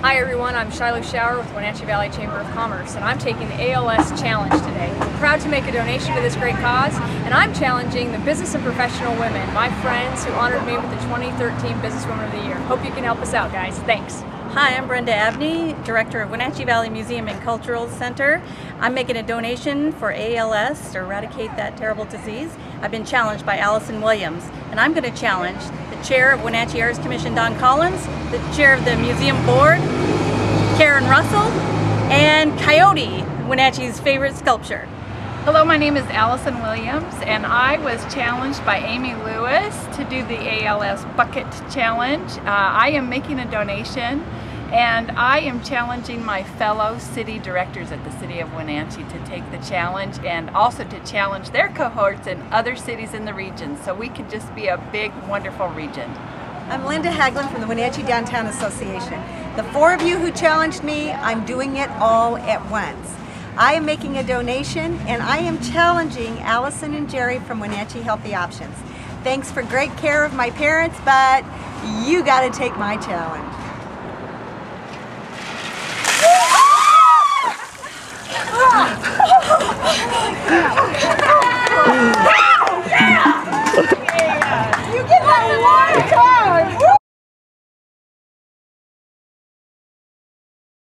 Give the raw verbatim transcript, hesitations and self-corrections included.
Hi everyone, I'm Shiloh Shower with Wenatchee Valley Chamber of Commerce, and I'm taking the A L S Challenge today. I'm proud to make a donation to this great cause, and I'm challenging the business and professional women, my friends who honored me with the twenty thirteen Businesswoman of the Year. Hope you can help us out, guys. Thanks. Hi, I'm Brenda Abney, Director of Wenatchee Valley Museum and Cultural Center. I'm making a donation for A L S to eradicate that terrible disease. I've been challenged by Allison Williams, and I'm going to challenge the Chair of Wenatchee Arts Commission, Don Collins, the Chair of the Museum Board, Karen Russell, and Coyote, Wenatchee's favorite sculpture. Hello, my name is Allison Williams, and I was challenged by Amy Lewis to do the A L S Bucket Challenge. Uh, I am making a donation, and I am challenging my fellow city directors at the City of Wenatchee to take the challenge, and also to challenge their cohorts in other cities in the region, so we can just be a big, wonderful region. I'm Linda Haglund from the Wenatchee Downtown Association. The four of you who challenged me, I'm doing it all at once. I am making a donation, and I am challenging Allison and Jerry from Wenatchee Healthy Options. Thanks for great care of my parents, but you gotta take my challenge.